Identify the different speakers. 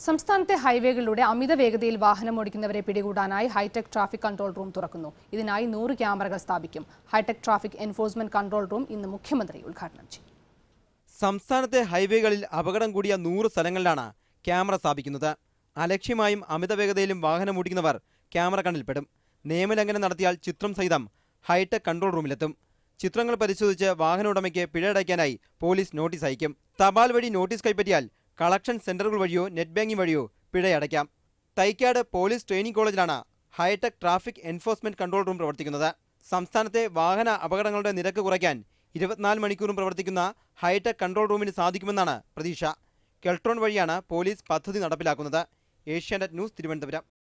Speaker 1: സംസ്ഥാനത്തെ ഹൈവേകളിലൂടെ അമിത വേഗതയിൽ വാഹനം ഓടിക്കുന്നവരെ പിടികൂടാനായി ഹൈടെക് ട്രാഫിക് കൺട്രോൾ റൂം തുറക്കുന്നു. ഇതിനായി 100 ക്യാമറകൾ സ്ഥാപിക്കും. Hi-tech traffic enforcement control room ഇന്ന് മുഖ്യമന്ത്രി ഉദ്ഘാടനം ചെയ്യും.
Speaker 2: സംസ്ഥാനത്തെ ഹൈവേകളിൽ അപകടം കൂടിയ 100 സ്ഥലങ്ങളിലാണ് ക്യാമറ സ്ഥാപിക്കുന്നത്. അലക്ഷ്യമായും അമിത വേഗതയിലും വാഹനം ഓടിക്കുന്നവർ ക്യാമറ കണ്ണിൽപ്പെടും. നിയമലംഘനം നടത്തിയാൽ ചിത്രം സഹിതം ഹൈടെക് കൺട്രോൾ റൂമിലെത്തും. ചിത്രങ്ങൾ പരിശോധിച്ച് വാഹന ഉടമയ്ക്ക് പിഴ അടയ്ക്കാനായി പോലീസ് നോട്ടീസ് അയക്കും. തപാൽ വഴി നോട്ടീസ് കൈപ്പറ്റിയാൽ കളക്ഷൻ സെന്ററുകൾ വഴിയോ നെറ്റ് ബാങ്കിംഗ് വഴിയോ പിഴയടയ്ക്കാം. തൈക്കാട് പോലീസ് ട്രെയിനിംഗ് കോളേജിലാണ് hi-tech traffic enforcement control room പ്രവർത്തിക്കുന്നത്. സംസ്ഥാനത്തെ വാഹന അപകടങ്ങളുടെ നിരക്ക് കുറയ്ക്കാൻ 24 മണിക്കൂറും പ്രവർത്തിക്കുന്ന ഹൈടെക് കൺട്രോൾ റൂമിന് സാധിക്കുമെന്നാണ് പ്രതീക്ഷ. കെൽട്രോൺ വഴിയാണ് പോലീസ് പദ്ധതി നടപ്പിലാക്കുന്നത്. ഏഷ്യാനെറ്റ് ന്യൂസ്, തിരുവനന്തപുരം.